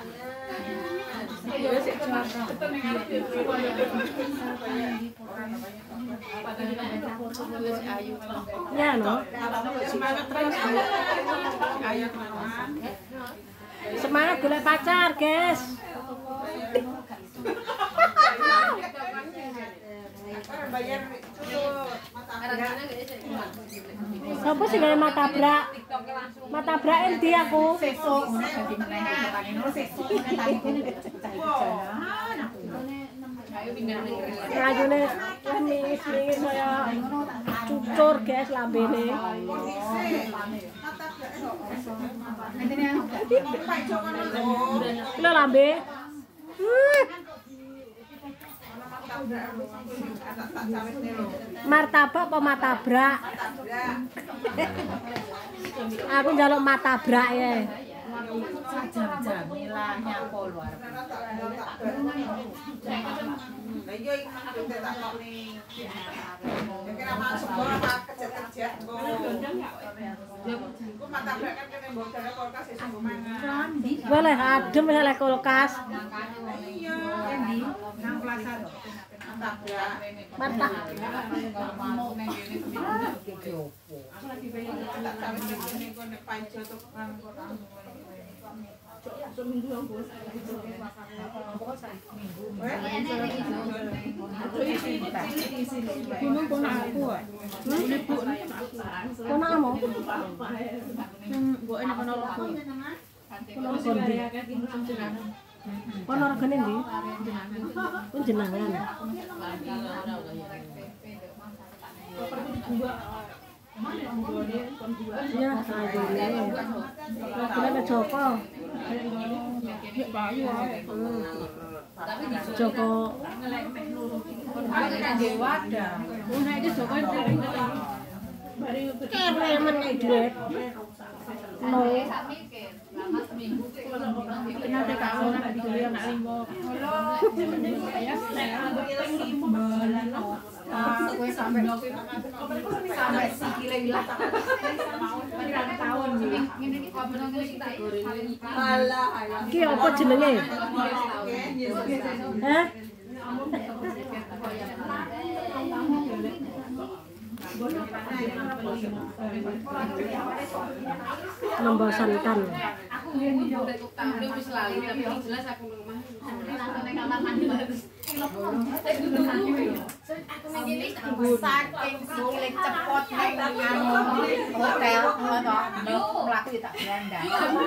Ya no. Semangat golek pacar, guys. Sopo sing gawe matabrak? Matabrak endi aku? Sesuk ngono dadi meneh ngono sesuk Rayune mingis-mingis kaya cucur, guys, lambene. Lho lambe. Martabak apa matabrak? Aku njaluk matabrak ya. Jamila nyapa luar. Lah iya iki tak takoni. Kira masuk ora kejet-kejet kok. Ku matabrak kan kene mbok dhewe kulkas sesuk mangan. Boleh adem oleh kulkas. Iya, Endi? Nang plaza to. matabrak. Mantap. Tak kawin ngene kene panjo tukang kota. Gunung kono aku. Kono amo? Mbok enek kono logo. Kono regane ndi? Pun jenengan. Ya, ayune. Kira Joko. Joko. Kere men duit. No. Kenapa kau nak dibeli anak limo? Gue sampai sikile ilang. Tahun Ki apa jenenge? Hah? Membosankan. Udah wis lali tapi jelas aku rumah. Nang kamar mandi bagus. saking sulit cepot nang hotel ngono to. Mlaku tak berandang.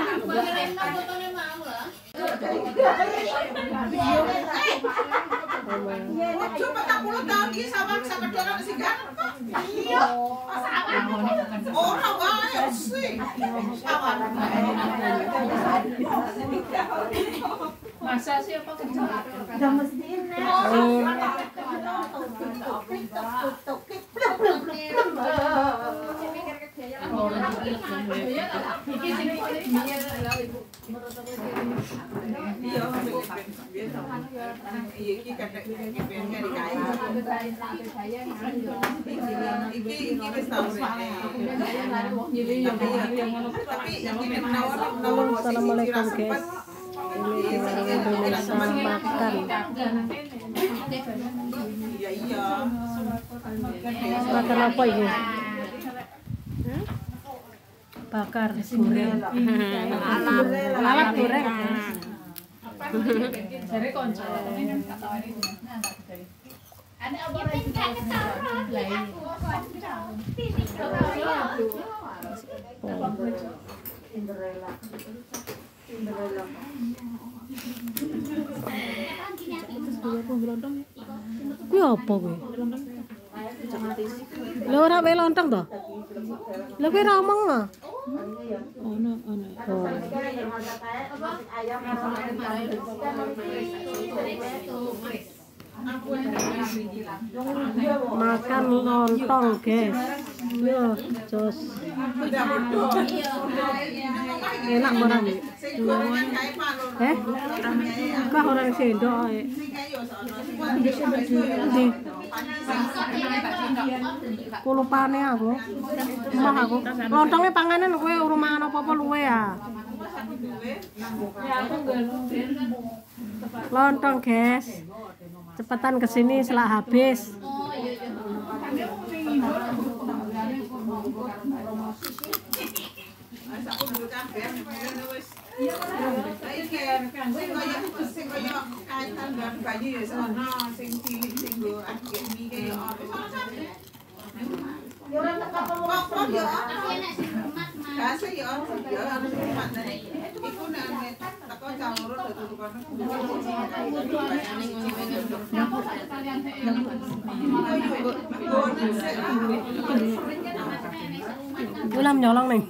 Coba 40 tahun iki sama kedongan sing ganteng kok. Iya. Ora wae sih. Masa sih apa kerja? Udah mesti Iki kadek pengen dikae. Iki wis tau rene. Tapi iki nawar Assalamualaikum guys. Ini orang Indonesia makan. Iya. Makan apa ini? Bakar goreng. Alat goreng. Jare kanca. Ana apa ora Kuwi apa kuwi? Lho ora wae lontong to? Lho kuwi ra omong ah. Ono. Makan lontong, guys. Yo, jos. Enak ora iki? Kok ora sendok ae. Ndi? Kulupane aku. Emah aku. Lontonge panganan kowe urung mangan apa-apa luwe ya. Lontong guys. Cepetan kesini setelah habis. Oh iya iya. Sing kaya kaitan dengan bayi ya sono sing cilik sing go akeh iki kaya Kok ya Kase ya harus rumah nek iku nek teko campur tutupan Ulam nyolong nih.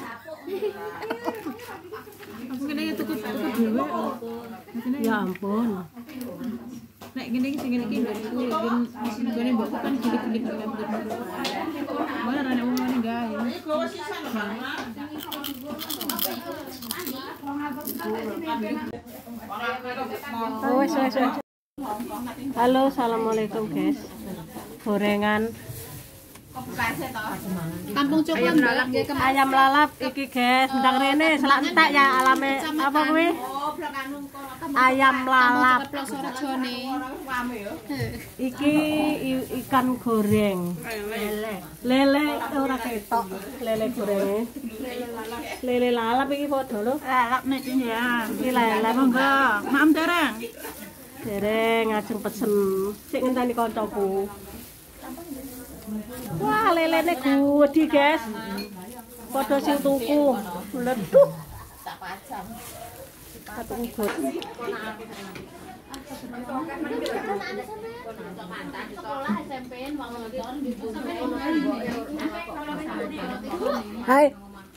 Ya ampun. Nek gini sing ngene iki gini mbok kan gini-gini kan betul. Mana ana wong ngene gawe. Wes. Halo, assalamualaikum guys. Gorengan Kampung Coklat ayam lalap iki guys. Ndang rene selak entek ya alame apa kuwi? Ayam lalap. Iki ikan goreng. Lele ora ketok. Lele gorenge. Lele lalap iki padha lho. Lalap nek ya. Iki lele Monggo, maam dereng. dereng ngajeng pesen. Sik ngenteni kancaku. Wah, lelene gede, guys. Padha sing tuku. Leduh. Tak pajam. Satu ugot. Hai.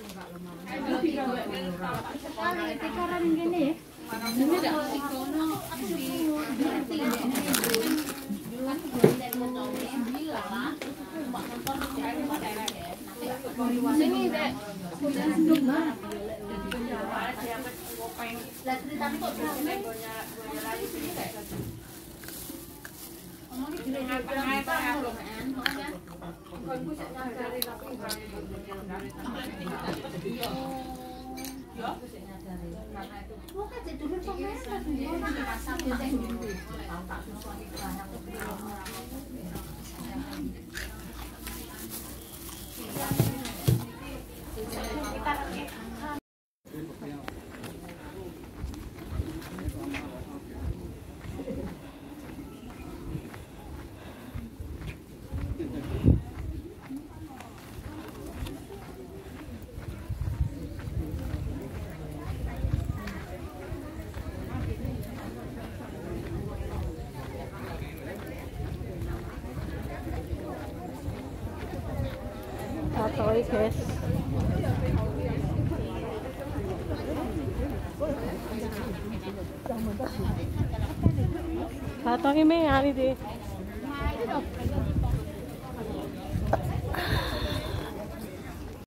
Atoi guys. Batong ini ngali di.